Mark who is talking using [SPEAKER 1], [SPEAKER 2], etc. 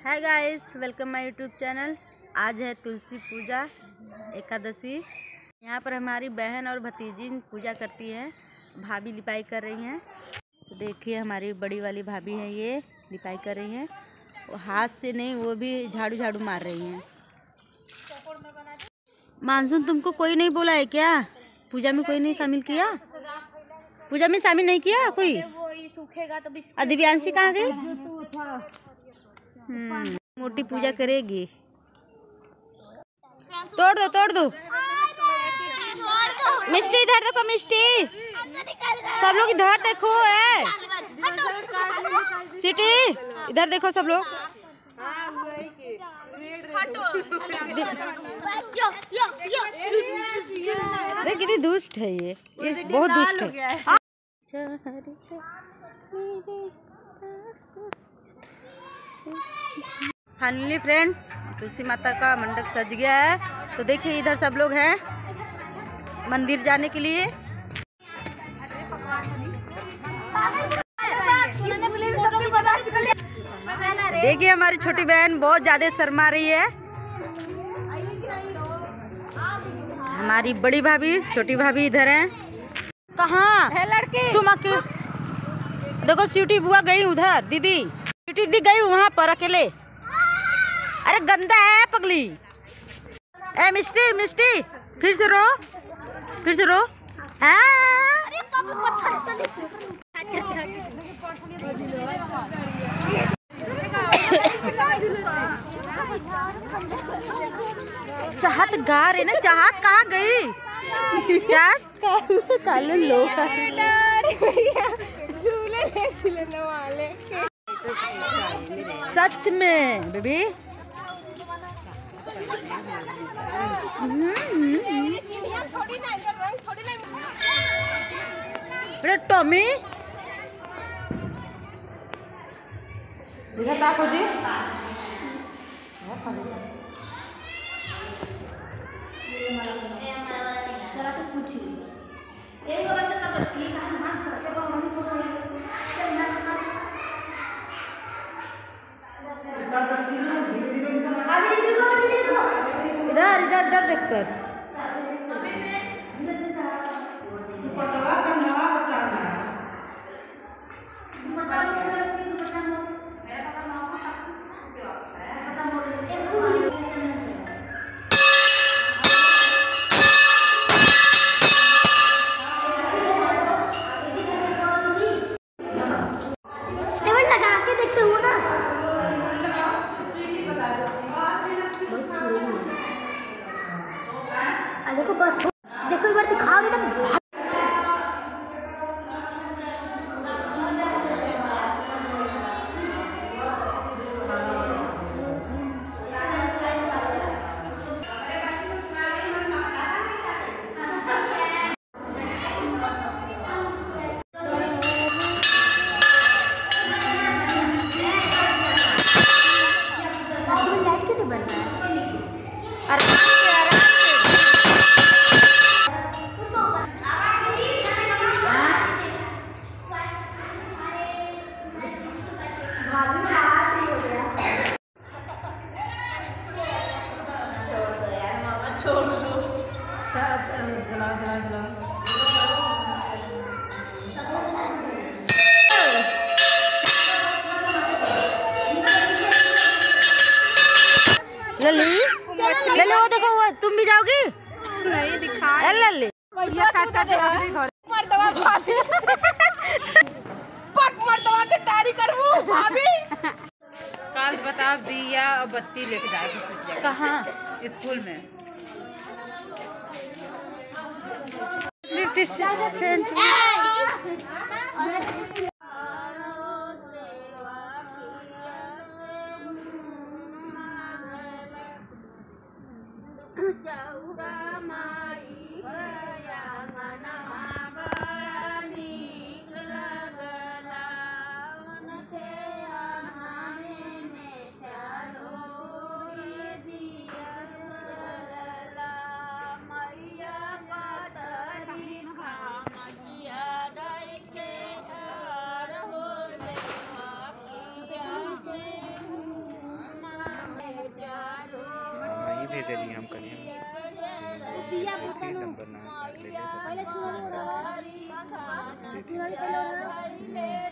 [SPEAKER 1] Hi guys, welcome my YouTube channel. आज है तुलसी पूजा एकादशी। यहाँ पर हमारी बहन और भतीजी पूजा करती हैं। भाभी लिपाई कर रही हैं। तो देखिए हमारी बड़ी वाली भाभी है, ये लिपाई कर रही हैं। वो हाथ से नहीं, वो भी झाड़ू झाड़ू मार रही हैं। मानसून, तुमको कोई नहीं बोला है क्या? पूजा में कोई नहीं शामिल किया? पूजा में शामिल नहीं किया कोई? दिव्यांशी कहाँ गई? मोटी पूजा करेगी। तोड़ दो मिष्टी, इधर देखो मिष्टी, सब लोग इधर देखो। है सिटी, इधर देखो सब लोग। देख कितनी दुष्ट है ये बहुत दुष्ट है। फाइनली फ्रेंड, तुलसी माता का मंडप सज गया है। तो देखिए इधर सब लोग हैं मंदिर जाने के लिए। देखिए हमारी छोटी बहन बहुत ज्यादा शर्मा रही है। हमारी बड़ी भाभी, छोटी भाभी इधर हैं। कहाँ है लड़की? तुम अकेले देखो, स्वीटी बुआ गई उधर। दीदी स्वीटी दी गई वहाँ पर अकेले। अरे गंदा है पगली। ए मिष्टी मिष्टी, फिर से रो, फिर से रो। चाहत गा रहे ना, चाहत कहाँ गई? चाहत काले लो झूले वाले। सच में बेबी। टॉमी इधर ताको जी। इधर इधर इधर देख कर। देखो बस, देखो एक बार दिखाओ ना। लाइट क्यों नहीं बन रहा है? ले लो, देखो वो तुम भी जाओगी? नहीं दिखा। ले मर्दवा के तारी करबू भाभी।
[SPEAKER 2] काल बताओ दिया और बत्ती लेके जाएगी।
[SPEAKER 1] कहाँ?
[SPEAKER 2] स्कूल में।
[SPEAKER 3] चलिए हम करिए नंबर ना ले ले